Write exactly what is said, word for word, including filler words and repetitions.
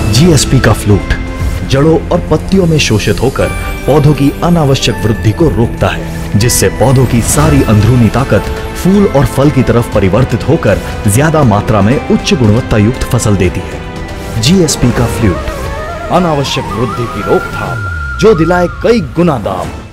GSP का flute जड़ों और पत्तियों में शोषित होकर पौधों की अनावश्यक वृद्धि को रोकता है, जिससे पौधों की सारी अंदरूनी ताकत फूल और फल की तरफ परिवर्तित होकर ज्यादा मात्रा में उच्च गुणवत्ता युक्त फसल देती है। जीएसपी का फ्लूट, अनावश्यक वृद्धि की रोकथाम जो दिलाए कई गुना दाम।